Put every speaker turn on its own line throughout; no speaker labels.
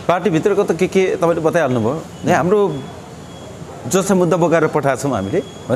पार्टीभित्रको त के तपाईँले बताइहाल्नुभयो यहाँ हाम्रो जस्तो मुद्दा बोकाएर पठाएको छौँ हामीले होइन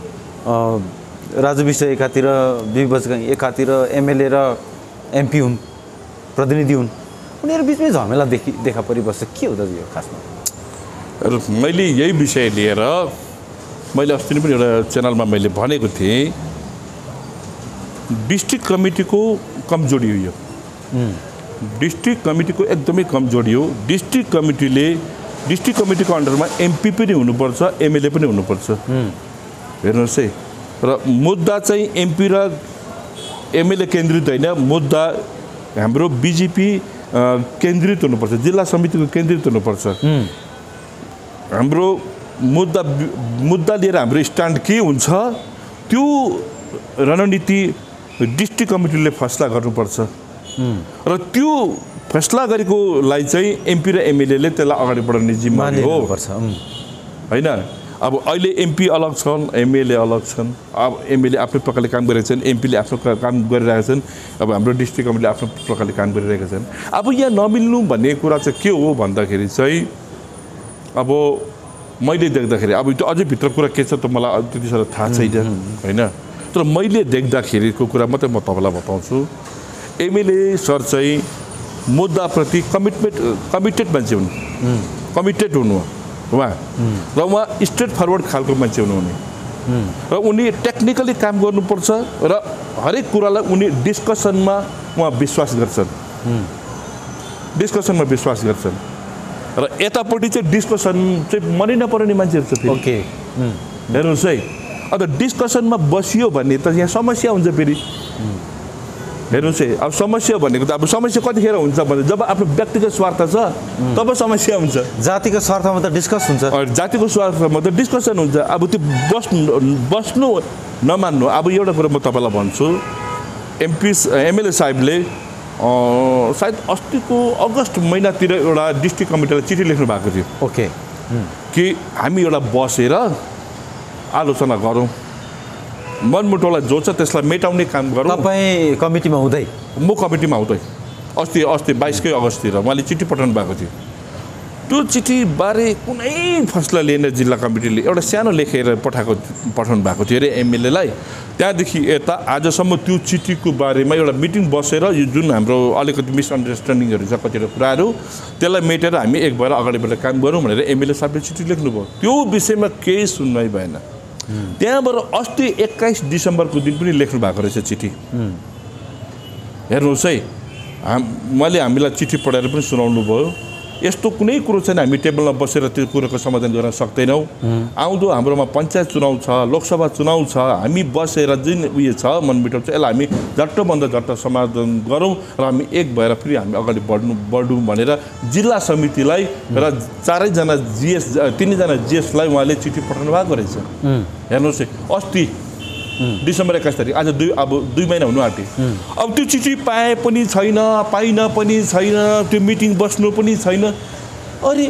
राजु विष्ट एकातिर विवजगाई एकातिर एमएलए र एमपी हुन् प्रतिनिधि हुन् उनीहरू बिचमै झमेला देखा परिबस्छ के हो दाजु यो खासमा
मैले यही विषय लिएर मैले अस्ति पनि एउटा च्यानलमा मैले भनेको थिएँ डिस्ट्रिक्ट कमिटीको कमजोरी हो यो डिस्ट्रिक्ट कमिटीको एकदमै कमजोरी हो डिस्ट्रिक्ट कमिटीको अन्डरमा एमपी पनि हुनुपर्छ एमएलए पनि हुनुपर्छ हेर्नुहोस् है र मुद्दा चाहिँ एमपी र एमएलए केन्द्रित होइन मुद्दा हाम्रो बिजेपी केन्द्रित हुनुपर्छ जिल्ला समितिको केन्द्रित हुनुपर्छ हाम्रो मुद्दा लिएर हाम्रो स्ट्यान्ड के हुन्छ त्यो रणनीति डिस्ट्रिक्ट कमिटीले फैसला गर्नुपर्छ र त्यो फैसला गरेकोलाई चाहिँ एमपी र एमएलएले त्यसलाई अगाडि बढाउने जिम्मेवारी हो होइन अब अहिले एमपी अलग छन् एमएलए अलग छन् अब एमएलए आफ्नो प्रकारले काम गरिरहेका छन् एमपीले आफ्नो काम गरिरहेका छन् अब हाम्रो डिस्ट्रिक्ट कमिटीले आफ्नो प्रकारले काम गरिरहेका छन् अब यहाँ नमिल्नु भन्ने कुरा चाहिँ के हो भन्दाखेरि चाहिँ अब मैले देख्दाखेरि अब त्यो अझै भित्र कुरा के छ त मलाई त्यति साह्रो थाहा छैन होइन तर मैले देख्दाखेरिको कुरा मात्रै म तपाईँलाई बताउँछु एमएलए सर चाहिँ मुद्दाप्रति कमिटेड मान्छे हुनु कमिटेड हुनु उहाँ र उहाँ स्ट्रेट फरवर्ड खालको मान्छे हुनुहुने र उनी टेक्निकली काम गर्नुपर्छ र हरेक कुरालाई उनी डिस्कसनमा उहाँ विश्वास गर्छन् र यतापट्टि चाहिँ डिस्कसन चाहिँ मनै नपर्ने मान्छेहरू छ फेरि
ओके
हेर्नुहोस् है अन्त डिस्कसनमा बसियो भने त यहाँ समस्या हुन्छ फेरि हेर्नुहोस् है अब समस्या भनेको त अब समस्या कतिखेर हुन्छ भने जब आफ्नो व्यक्तिगत स्वार्थ छ तब समस्या हुन्छ
जातिको स्वार्थमा त डिस्कस हुन्छ
जातिको स्वार्थमा त डिस्कसन हुन्छ अब त्यो बस्नु नमान्नु अब एउटा कुरा म तपाईँलाई भन्छु एमएलए साहेबले सायद अस्तिको अगस्त महिनातिर एउटा डिस्ट्रिक्ट कमिटीलाई चिठी लेख्नु भएको थियो
ओके
कि हामी एउटा बसेर आलोचना गरौँ मनमुटाउलाई जो छ त्यसलाई मेटाउने काम गरौँ
तपाईँ कमिटीमा हुँदै
म कमिटीमा हुँदै अस्ति 22 अगस्ततिर उहाँले चिठी पठाउनु भएको थियो त्यो चिठीबारे कुनै फैसला लिएन जिल्ला कमिटीले एउटा सानो लेखेर पठाउनु भएको थियो अरे एमएलएलाई त्यहाँदेखि यता आजसम्म त्यो चिठीको बारेमा एउटा मिटिङ बसेर यो जुन हाम्रो अलिकति मिसअन्डरस्ट्यान्डिङहरू छ कतिवटा कुराहरू त्यसलाई मेटेर हामी एक भएर अगाडि बढेर काम गरौँ भनेर एमएलए साहबले चिठी लेख्नुभयो त्यो विषयमा केही सुनवाई भएन त्यहाँबाट अस्ति 21 डिसेम्बरको दिन पनि लेख्नु भएको रहेछ चिठी हेर्नुहोस् है मैले हामीलाई चिठी पढाएर पनि सुनाउनु भयो यस्तो कुनै कुरो छैन हामी टेबलमा बसेर त्यो कुरोको समाधान गर्न सक्दैनौँ आउँदो हाम्रोमा पञ्चायत चुनाव छ लोकसभा चुनाव छ हामी बसेर जुन उयो छ मनमुटाउ छ यसलाई हामी झट्टभन्दा झट्ट समाधान गरौँ र हामी एक भएर फेरि हामी अगाडि बढौँ भनेर जिल्ला समितिलाई र तीनजना जिएसलाई उहाँले चिठी पठाउनु भएको रहेछ हेर्नुहोस् है अस्ति डिसेम्बर 21 तारिक आज 2 महिना हुनु आँट्यो अब त्यो चिठी पाए पनि छैन पाइन पनि छैन त्यो मिटिङ बस्नु पनि छैन अरे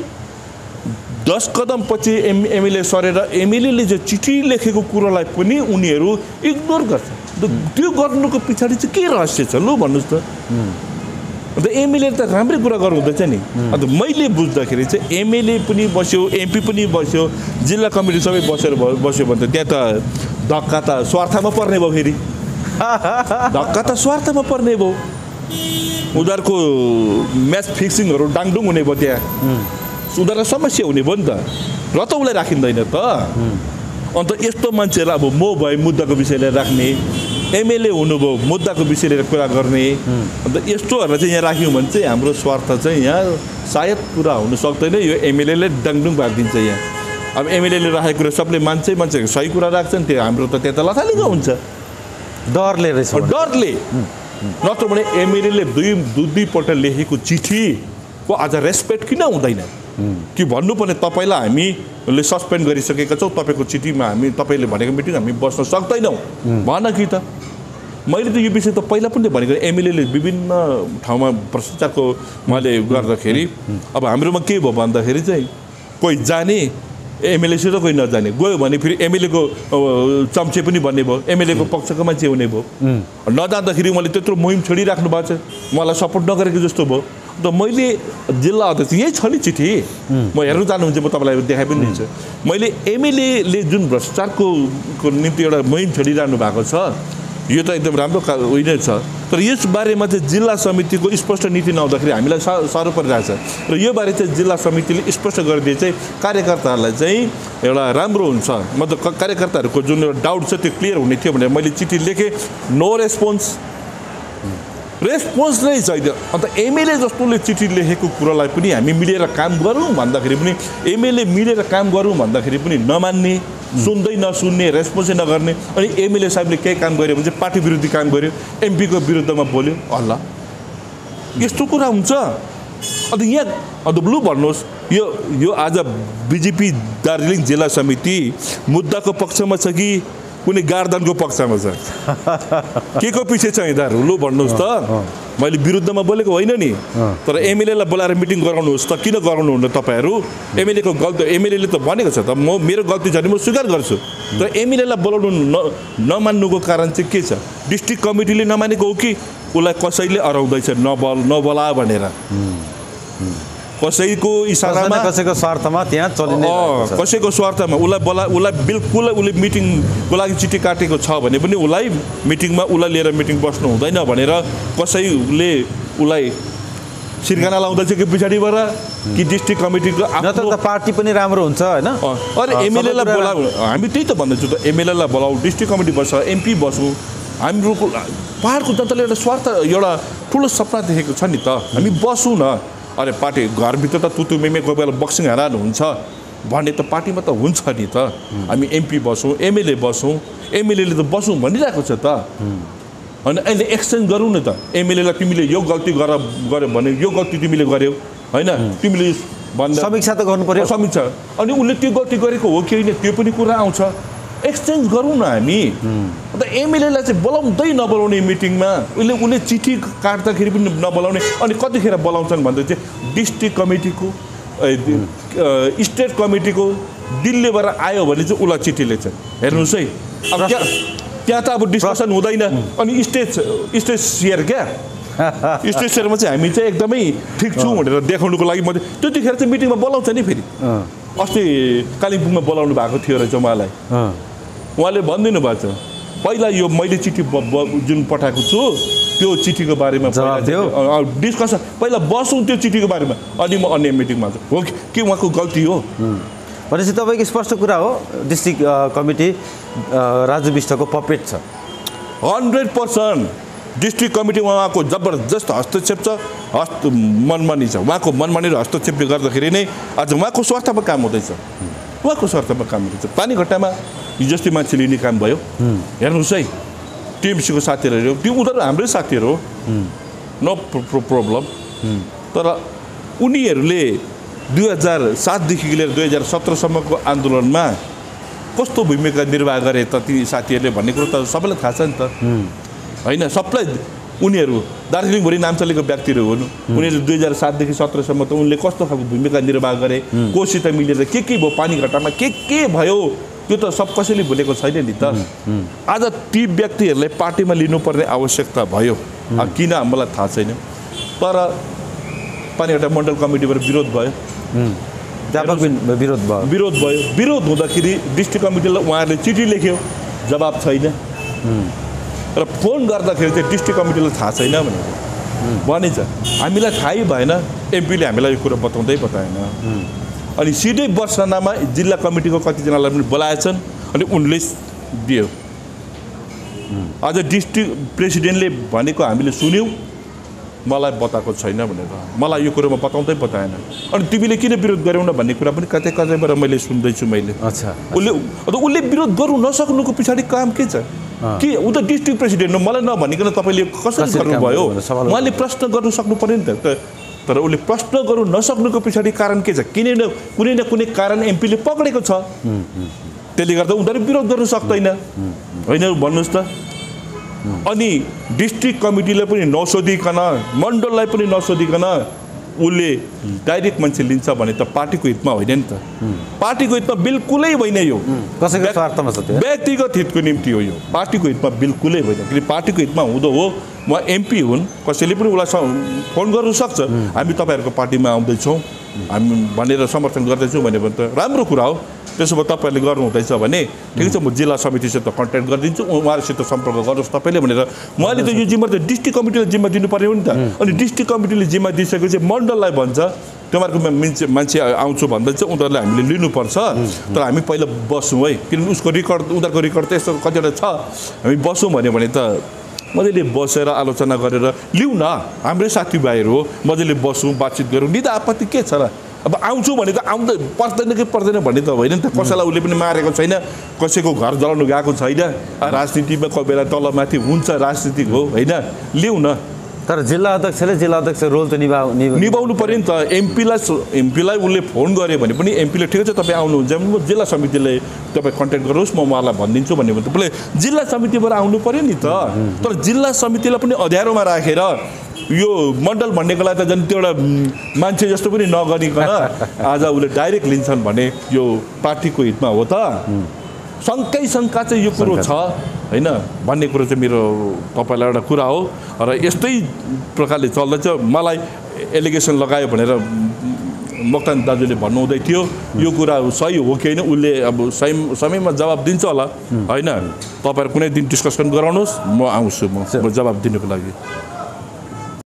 10 कदम पछि एमएलए सरेर एमएलएले जो चिठी लेखेको कुरालाई पनि उनीहरू इग्नोर गर्छ त्यो गर्नुको पछाडि चाहिँ के रहस्य छ लु भन्नुहोस् त अन्त एमएलए त राम्रै कुरा गर्नुहुँदैछ नि अन्त मैले बुझ्दाखेरि चाहिँ एमएलए पनि बस्यो एमपी पनि बस्यो जिल्ला कमिटी सबै बस्यो भने त त्यहाँ त धक्का त स्वार्थमा पर्ने भयो फेरि धक्का त स्वार्थमा पर्ने भयो उनीहरूको म्याच फिक्सिङहरू डाङडुङ हुने भयो त्यहाँ उनीहरूलाई समस्या हुने भयो नि त र त उसलाई राखिँदैन त अन्त यस्तो मान्छेलाई अब म भए मुद्दाको विषय लिएर राख्ने एमएलए हुनुभयो मुद्दाको विषय लिएर कुरा गर्ने अन्त यस्तोहरूलाई चाहिँ यहाँ राख्यौँ भने चाहिँ हाम्रो स्वार्थ चाहिँ यहाँ सायद पुरा हुन सक्दैन यो एमएलएले डाङडुङ भागिदिन्छ यहाँ अब एमएलएले राखेको कुरा सबले मान्छेको सही कुरा राख्छन् त्यो हाम्रो त त्यहाँ त लथालिङ्ग हुन्छ
डरले रहेछ
डरले नत्र भने एमएलएले दुईपल्ट लेखेको चिठीको आज रेस्पेक्ट किन हुँदैन कि भन्नुपर्ने तपाईँलाई हामीले सस्पेन्ड गरिसकेका छौँ तपाईँको चिठीमा हामी तपाईँले भनेको मिटिङ हामी बस्न सक्दैनौँ भन कि त मैले त यो विषय त पहिला पनि भनेको एमएलएले विभिन्न ठाउँमा भ्रष्टाचारको उहाँले गर्दाखेरि अब हाम्रोमा के भयो भन्दाखेरि चाहिँ कोही जाने एमएलएसित कोही नजाने गयो भने फेरि एमएलएको चम्चे पनि भन्ने भयो एमएलएको पक्षको मान्छे हुने भयो नजाँदाखेरि उहाँले त्यत्रो मुहिम छोडिराख्नु भएको छ उहाँलाई सपोर्ट नगरेको जस्तो भयो त मैले जिल्ला अध्यक्ष यही छ नि चिठी म हेर्नु चाहनुहुन्छ म तपाईँलाई देखाइ पनि दिन्छु मैले एमएलएले जुन भ्रष्टाचारको निम्ति एउटा मुहिम छेडिरहनु भएको छ यो त एकदम राम्रो उयो छ तर यस बारेमा चाहिँ जिल्ला समितिको स्पष्ट नीति नहुँदाखेरि हामीलाई साह्रो परिरहेछ र यो बारे चाहिँ जिल्ला समितिले स्पष्ट गरिदिए चाहिँ कार्यकर्ताहरूलाई चाहिँ एउटा राम्रो हुन्छ मतलब कार्यकर्ताहरूको जुन एउटा डाउट छ त्यो क्लियर हुने थियो भनेर मैले चिठी लेखेँ नो रेस्पोन्स नै छैन अन्त एमएलए जस्तोले चिठी लेखेको कुरालाई पनि हामी मिलेर काम गरौँ भन्दाखेरि पनि एमएलए मिलेर काम गरौँ भन्दाखेरि पनि नमान्ने सुन्दै नसुन्ने रेस्पोन्सै नगर्ने अनि एमएलए साहबले केही काम गर्यो भने चाहिँ पार्टी विरोधी काम गर्यो एमपीको विरुद्धमा बोल्यो हल्ला यस्तो कुरा हुन्छ अन्त यहाँ अन्त लु भन्नुहोस् यो आज बिजेपी दार्जिलिङ जिल्ला समिति मुद्दाको पक्षमा छ कि कुनै गार्दनको पक्षमा छ के को पछि छ यिनीहरू लु भन्नुहोस् त मैले विरुद्धमा बोलेको होइन नि तर एमएलएलाई बोलाएर मिटिङ गराउनुहोस् त किन गराउनुहुन्न तपाईँहरू एमएलएको गल्ती एमएलएले त भनेको छ त म मेरो गल्ती छ भने म स्वीकार गर्छु तर एमएलएलाई बोलाउनु नमान्नुको कारण चाहिँ के छ डिस्ट्रिक्ट कमिटीले नमानेको हो कि उसलाई कसैले अराउँदैछ नबोला भनेर कसैको इसारामा
कसैको स्वार्थमा त्यहाँ चलिने
कसैको स्वार्थमा उसलाई बिल्कुल उसले मिटिङको लागि चिठी काटेको छ भने पनि उसलाई मिटिङमा उसलाई लिएर मिटिङ बस्नु हुँदैन भनेर कसैले उसलाई सिर्जना लाउँदैछ कि पछाडिबाट कि डिस्ट्रिक्ट कमिटीको
आफ्नो पार्टी पनि राम्रो हुन्छ होइन
अरे एमएलएलाई बोलाऊ हामी त्यही त भन्दैछु त एमएलएलाई बोलाऊ डिस्ट्रिक्ट कमिटी बस्छ एमपी बसौँ हाम्रो पाहाडको जनताले एउटा स्वार्थ एउटा ठुलो सपना देखेको छ नि त हामी बसौँ न अरे पार्टी घरभित्र त तुतु मेमे कोही बेला बक्सिङ हरान हुन्छ भन्ने त पार्टीमा त हुन्छ नि त हामी एमपी बसौँ एमएलए बसौँ एमएलएले त बसौँ भनिरहेको छ त अनि अहिले एक्सचेन्ज गरौँ न त एमएलएलाई तिमीले यो गल्ती गर्यो भने यो गल्ती तिमीले गर्यौ होइन तिमीले भन्दा
समीक्षा त गर्नु पर्यो
समीक्षा अनि उसले त्यो गल्ती गरेको हो कि होइन त्यो पनि कुरा आउँछ एक्सचेन्ज गरौँ न हामी अन्त एमएलएलाई चाहिँ बोलाउँदै नबोलाउने मिटिङमा उसले चिठी काट्दाखेरि पनि नबोलाउने अनि कतिखेर बोलाउँछन् भन्दा चाहिँ डिस्ट्रिक्ट कमिटीको स्टेट कमिटीको दिल्लीबाट आयो भने चाहिँ उसलाई चिठी लेख्छन् हेर्नुहोस् है अब त्यहाँ त अब डिस्कसन हुँदैन अनि स्टेज सेयर क्या स्टेज सेयरमा चाहिँ हामी चाहिँ एकदमै ठिक छौँ भनेर देखाउनुको लागि मात्रै त्यतिखेर चाहिँ मिटिङमा बोलाउँछ नि फेरि अस्ति कालिम्पोङमा बोलाउनु भएको थियो रहेछ उहाँलाई उहाँले भनिदिनु भएको छ पहिला यो मैले चिठी जुन पठाएको छु त्यो चिठीको बारेमा डिस्कसन पहिला बसौँ त्यो चिठीको बारेमा अनि म अन्य मिटिङमा हो कि उहाँको गल्ती हो
भनेपछि तपाईँको स्पष्ट कुरा हो डिस्ट्रिक्ट कमिटी राजु विष्टको पपेट छ
100% डिस्ट्रिक्ट कमिटीमा उहाँको जबरजस्त हस्तक्षेप छ मनमानी छ उहाँको मनमानी र हस्तक्षेपले गर्दाखेरि नै आज उहाँको स्वार्थमा काम हुँदैछ उहाँको स्वार्थमा काम हुँदैछ पानीघट्टामा हिजोस्ती मान्छेले लिने काम भयो हेर्नुहोस् है टिएमसीको साथीहरू त्यो उनीहरू हाम्रै साथीहरू हो नो प्रब्लम तर उनीहरूले 2007देखि लिएर 2017सम्मको आन्दोलनमा कस्तो भूमिका निर्वाह गरे त ती साथीहरूले भन्ने कुरो त सबैलाई थाहा छ नि त होइन सबलाई उनीहरू दार्जिलिङभरि नाम चलेको व्यक्तिहरू हुन् उनीहरू 2007देखि 17सम्म त उनले कस्तो खालको भूमिका निर्वाह गरे कोसित मिलेर के भयो पानीघट्टामा के भयो त्यो त सब कसैले भुलेको छैन नि त आज ती व्यक्तिहरूलाई पार्टीमा लिनुपर्ने आवश्यकता भयो किन मलाई थाहा छैन तर पानीघट्टा मण्डल कमिटीबाट विरोध भयो विरोध भयो विरोध हुँदाखेरि डिस्ट्रिक्ट कमिटीलाई उहाँहरूले चिठी लेख्यो जवाब छैन र फोन गर्दाखेरि चाहिँ डिस्ट्रिक्ट कमिटीलाई थाहा छैन भनेर भनिन्छ हामीलाई थाहै भएन एमपीले हामीलाई यो कुरा बताएन अनि सिधै वर्षनामा जिल्ला कमिटीको कतिजनालाई पनि बोलाएछन् अनि उनले दियो आज डिस्ट्रिक्ट प्रेसिडेन्टले भनेको हामीले सुन्यौँ मलाई बताएको छैन भनेर मलाई यो कुरोमा बताएन अनि तिमीले किन विरोध गर्यौ न भन्ने कुरा पनि कतैबाट मैले सुन्दैछु मैले
अच्छा
उसले विरोध गर्नु नसक्नुको पछाडि काम के छ कि ऊ त डिस्ट्रिक्ट प्रेसिडेन्ट हो मलाई नभनिकन तपाईँले कसरी गर्नुभयो उहाँले प्रश्न गर्नु सक्नु पर्यो नि त तर उसले प्रश्न गर्नु नसक्नुको पछाडि कारण के छ कुनै न कुनै कारण एमपीले पक्रेको छ त्यसले गर्दा उनीहरू विरोध गर्न सक्दैन होइन भन्नुहोस् त अनि डिस्ट्रिक्ट कमिटीले पनि नसोधिकन मण्डललाई पनि नसोधिकन उसले डाइरेक्ट मान्छे लिन्छ भने त पार्टीको हितमा होइन नि त पार्टीको हितमा बिल्कुलै होइन यो
कसैको स्वार्थमा छ त्यो
व्यक्तिगत हितको निम्ति हो यो पार्टीको हितमा बिल्कुलै होइन किन पार्टीको हितमा हुँदो हो म एमपी हुन् कसैले पनि उसलाई फोन गर्नु सक्छ हामी तपाईँहरूको पार्टीमा आउँदैछौँ हामी भनेर समर्थन गर्दैछौँ भने त राम्रो कुरा हो त्यसो भए तपाईँहरूले गर्नुहुँदैछ भने ठिकै छ म जिल्ला समितिसित कन्ट्याक्ट गरिदिन्छु उहाँहरूसित सम्पर्क गर्नुहोस् तपाईँले भनेर मैले त यो जिम्मा त डिस्ट्रिक्ट कमिटीले जिम्मा दिनु पर्यो नि त अनि डिस्ट्रिक्ट कमिटीले जिम्मा दिइसकेपछि मण्डललाई भन्छ तपाईँहरूको मान्छे आउँछु भन्दैछ उनीहरूलाई हामीले लिनुपर्छ तर हामी पहिला बस्छौँ है किनभने उसको रेकर्ड उनीहरूको रेकर्ड त यस्तो कतिवटा छ हामी बस्छौँ भने त मजाले बसेर आलोचना गरेर लिउँ न हाम्रै साथीभाइहरू हो मजाले बसौँ बातचित गरौँ नि त आपत्ति के छ र अब आउँछु भने त आउँदै पर्दैन कि पर्दैन भन्ने त होइन नि त कसैलाई उसले पनि मारेको छैन कसैको घर जलाउनु गएको छैन राजनीतिमा कोही बेला तलमाथि हुन्छ राजनीतिक हो होइन लिउँ न
तर जिल्ला अध्यक्ष रोल त
निभाउनु पर्यो नि त एमपीलाई उसले फोन गर्यो भने पनि एमपीले ठिकै छ तपाईँ आउनुहुन्छ भने म जिल्ला समितिले तपाईँ कन्ट्याक्ट गर्नुहोस् म उहाँलाई भनिदिन्छु भन्ने भने तपाईँले जिल्ला समितिबाट आउनु पर्यो नि त तर जिल्ला समितिलाई पनि अँध्यारोमा राखेर यो मण्डल भन्नेको लागि त झन् त्यो एउटा मान्छे जस्तो पनि नगरिकन आज उसले डाइरेक्ट लिन्छन् भने यो पार्टीको हितमा हो त शङ्का चाहिँ यो कुरो छ होइन भन्ने कुरो चाहिँ मेरो तपाईँलाई एउटा कुरा हो र यस्तै प्रकारले चल्दैछ मलाई एलिगेसन लगायो भनेर मोक्तान दाजुले भन्नुहुँदै थियो यो कुरा सही हो कि होइन उसले अब समयमा जवाब दिन्छ होला होइन तपाईँहरू कुनै दिन डिस्कसन गराउनुहोस् म आउँछु म जवाब दिनुको लागि